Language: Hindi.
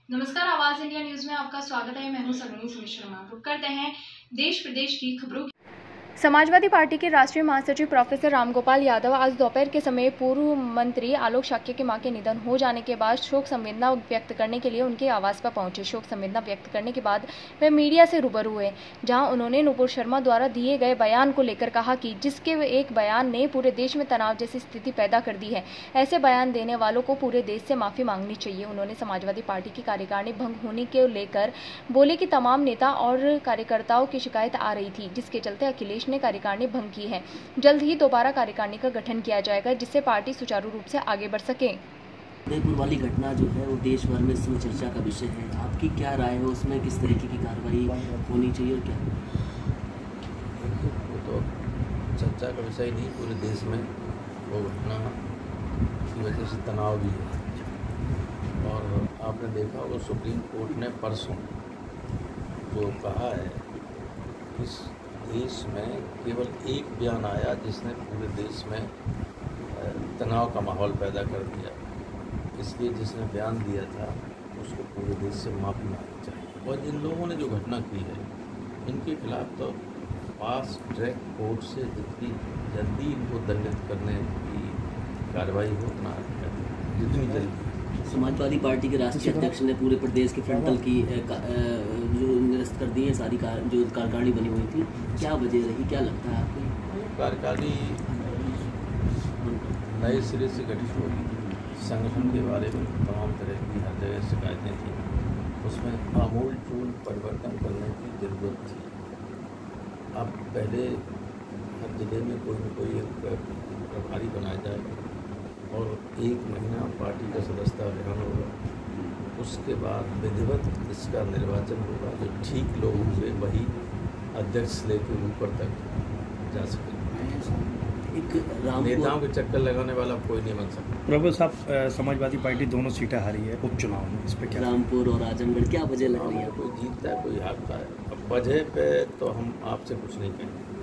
नमस्कार, आवाज इंडिया न्यूज में आपका स्वागत है। मैं हूं सलोनी शर्मा। रुक करते हैं देश प्रदेश की खबरों। समाजवादी पार्टी के राष्ट्रीय महासचिव प्रोफेसर रामगोपाल यादव आज दोपहर के समय पूर्व मंत्री आलोक शाक्य की मां के निधन हो जाने के बाद शोक संवेदना व्यक्त करने के लिए उनके आवास पर पहुंचे। शोक संवेदना व्यक्त करने के बाद वे मीडिया से रूबरू हुए, जहां उन्होंने नुपुर शर्मा द्वारा दिए गए बयान को लेकर कहा कि जिसके एक बयान ने पूरे देश में तनाव जैसी स्थिति पैदा कर दी है, ऐसे बयान देने वालों को पूरे देश से माफी मांगनी चाहिए। उन्होंने समाजवादी पार्टी की कार्यकारिणी भंग होने को लेकर बोले कि तमाम नेता और कार्यकर्ताओं की शिकायत आ रही थी, जिसके चलते अखिलेश ने कार्यकारिणी भंग की है। जल्द ही दोबारा कार्यकारिणी का गठन किया जाएगा, जिससे पार्टी सुचारू रूप से आगे बढ़ सके। उदयपुर वाली घटना जो है वो देश भर में इसमें चर्चा का विषय है। आपकी क्या राय है उसमें, किस तरीके की कार्रवाई होनी चाहिए और क्या? वो तो चर्चा का विषय नहीं, पूरे देश में वो घटना की वजह से तनाव भी है। और आपने देखा होगा सुप्रीम कोर्ट ने परसों जो कहा है, इस देश में केवल एक बयान आया जिसने पूरे देश में तनाव का माहौल पैदा कर दिया। इसलिए जिसने बयान दिया था उसको पूरे देश से माफ़ी मांगनी चाहिए। और इन लोगों ने जो घटना की है, इनके खिलाफ तो फास्ट ट्रैक कोर्ट से जितनी जल्दी इनको दंडित करने की कार्रवाई हो, उतना जितनी जल्दी। समाजवादी पार्टी के राष्ट्रीय अध्यक्ष ने पूरे प्रदेश के फ्रंटल की जो निरस्त कर दी है, सारी जो कार्यकारिणी बनी हुई थी, क्या वजह रही, क्या लगता है आपको? कार्यकारिणी नए सिरे से गठित होगी। संगठन के बारे में तमाम तरह की हर जगह शिकायतें थी, उसमें आमूल चूल परिवर्तन करने की ज़रूरत थी। अब पहले हर जिले में कोई न कोई एक प्रभारी बनाया जाएगा और 1 महीना पार्टी का सदस्यता अभियान होगा। उसके बाद विधिवत इसका निर्वाचन होगा। जो ठीक लोग होंगे वही अध्यक्ष से लेकर ऊपर तक जा सकेंगे। नेताओं के चक्कर लगाने वाला कोई नहीं बन सकता। प्रभु साहब, समाजवादी पार्टी दोनों सीटें हारी है उपचुनाव में, इस पर क्या? रामपुर और आजमगढ़ क्या वजह लग रही है? कोई जीतता है, कोई हारता है। अब वजह पे तो हम आपसे कुछ नहीं कहेंगे।